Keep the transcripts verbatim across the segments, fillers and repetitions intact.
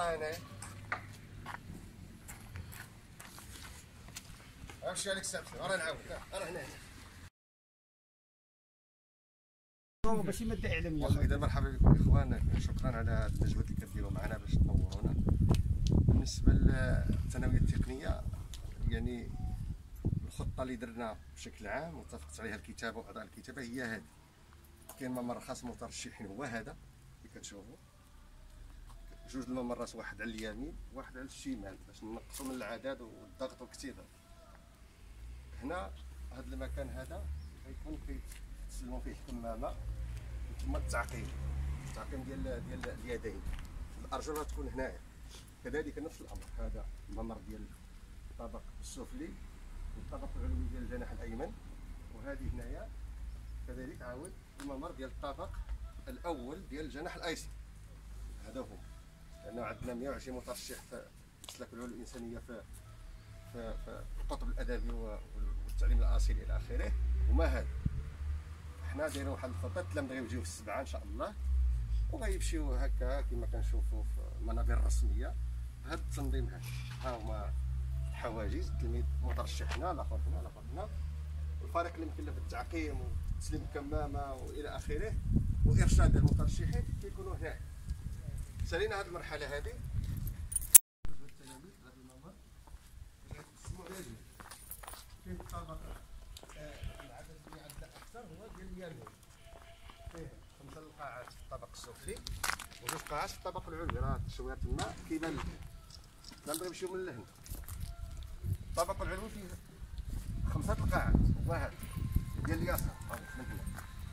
راه هنايا. عرفتي عليك السبت راه نعاود راه هنا ماشي ماده اعلاميه. واخا اذا مرحبا بكم اخوان، شكرا على هذا المجهود اللي كديروا معنا باش تنورونا. بالنسبه للثانويه التقنيه يعني الخطه اللي درنا بشكل عام واتفقت عليها الكتابه واعضاء الكتابه هي هذه. كاين ممر خاص مترشحين هو هذا اللي كتشوفوا، جوج الممرات واحد على اليمين واحد على الشمال باش نقصوا من العدد والضغط والاكتظاظ. هنا هذا المكان هذا غيكون كيتسلموا فيه الكمامه ثم التعقيم، التعقيم ديال ديال اليدين. الارجل غتكون هنايا كذلك نفس الامر. هذا الممر ديال الطبق السفلي والطبق العلوي ديال الجناح الايمن، وهذه هنايا كذلك عاود الممر ديال الطبق الاول ديال الجناح الايسر. هذا هو، لانه عندنا مئة وعشرين مترشح في مسلك العلوم الانسانيه في في في القطب الادبي والتعليم الاصيل الى اخره. وما هذا حنا دايرين واحد الخطه التلاميذ غيجيو في السبعه ان شاء الله، وغيمشيو هكا كما كنشوفوا في المنابر الرسميه. هذا التنظيم هذا ها هما الحواجز، التلميذ مترشح هنا الاخر هنا الاخر هنا، والفريق اللي مكلف بالتعقيم وتسليم الكمامه والى اخره وارشاد المترشحين كيكونوا هنا. سالينا هذه المرحله هذه التلاميذ هذا الممر كيقسموا على جوج. كاين الطبق العدد اللي عندنا اكثر هو ديال اليمين، فيه خمسه القاعات في الطبق السفلي وجوج قاعات في الطبق العلوي. راه التشويه تما كيبان لكم. نبغي نمشيو من لهنا. الطبق العلوي فيه خمسه القاعات وهذا ديال اليسار من هنا.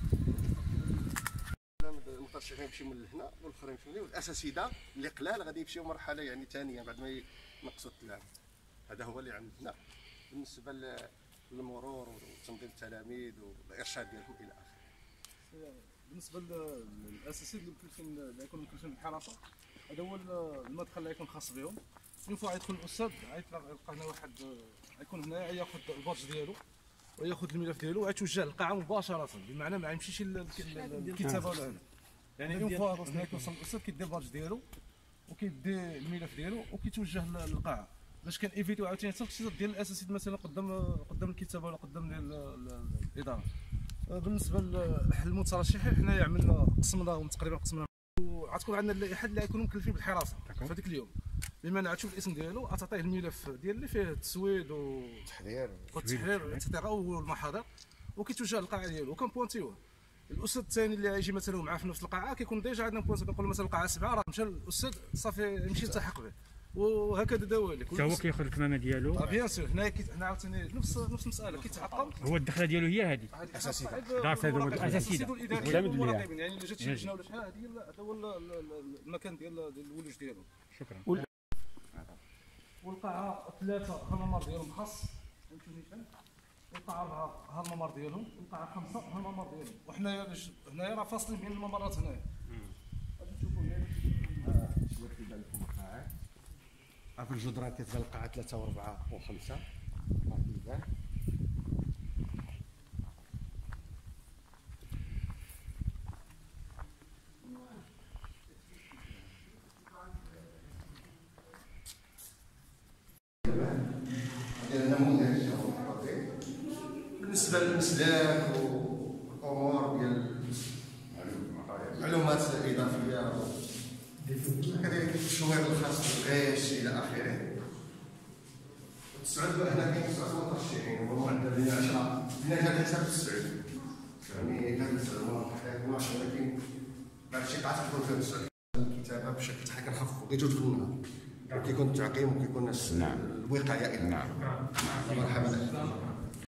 المترشحين يمشيو من لهنا والاخرين يمشيو من هنا، والاساتذه اللي قلال غادي يمشيو مرحله يعني ثانيه بعد ما ينقصوا التلاميذ. هذا هو اللي عندنا بالنسبه للمرور وتنظيم التلاميذ والارشاد ديالهم الى اخره. بالنسبه للاساسي اللي مكلفين اللي يكونوا مكلفين بالحراسه، هذا هو المدخل اللي يكون خاص بهم. اون فوا غيدخل الاستاذ غيلقى هنا واحد غيكون هنا ياخذ البادج ديالو وياخذ الملف ديالو ويتوجه للقاعه مباشره، بمعنى ما يمشيش للكتابه ولا هذا. يعني اون فوا هنا كيوصل الاستاذ كيدي البادج ديالو وكيدي الملف ديالو وكيتوجه للقاعه، باش كان ايفيتو عاوتاني حتى التشتت ديال الاساسيات مثلا قدام قدام الكتابه ولا قدام ديال الاداره. بالنسبه للمترشحين حنايا عملنا قسمنا تقريبا قسمنا، وغتكون عندنا اللائحه اللي غيكونوا مكلفين بالحراسه في هذاك اليوم، بمعنى غتشوف الاسم ديالو غتعطيه الملف ديال اللي فيه التسويد والتحرير والتحرير اكسترا والمحاضر، وكيتوجه للقاعه ديالو وكنبوانتيوه. الاستاذ الثاني اللي غيجي مثلا معاه في نفس القاعه كيكون ديجا عندنا بوانتي، كنقولوا مثلا القاعه سبعه راه مشى الاستاذ صافي يمشي يلتحق به، وهكذا دواليك. حتى هو كياخذ الكمامه ديالو. اه بيان سور. هنا هنا عاوتاني نفس نفس المساله كيتعقم. هو الدخله ديالو هي هذه الاساسيه دارت هذا الاساسيه المراقبين، يعني الا جات شي لجنه ولا شحال هذه هذا هو المكان ديال الولوج ديالو. شكرا. والقاعه ثلاثه ها الممر ديالهم خاص، فهمتوا نيشان. والقاعه اربعه ها الممر ديالهم، والقاعه خمسه ها الممر ديالهم، وحنايا هنايا راه فاصلين بين الممرات هنايا. غادي تشوفوا هنا شويه كيبان لكم القاعات. في الجدران كتبان القاعه ثلاثه واربعه وخمسه كيبان. بالنسبه للمسلاك والامور ديال المعلومات الاضافيه كذلك التشوير الخاص بالغيش الى اخره. التسعود هنا كاين تسعه مترشحين ومعدل بين عشره بناء على حساب التسعود، يعني هذا الزعما حنا ولكن بعض الشي قاعات تكون فيها تسعود. الكتابه بشكل تاع كنخففوا غير جوج في النهار، وكيكون التعقيم وكيكون الوقايه الى اخره. مرحبا.